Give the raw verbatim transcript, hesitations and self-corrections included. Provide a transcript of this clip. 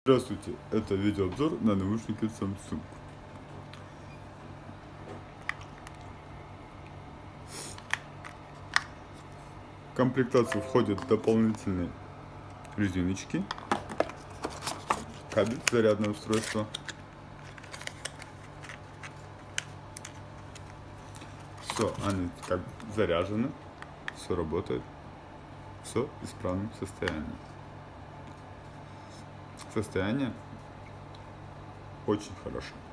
Здравствуйте, это видеообзор на наушники Samsung. В комплектацию входят дополнительные резиночки, кабель, зарядное устройство. Все, они как заряжены, все работает, все в исправном состоянии. Состояние очень хорошее.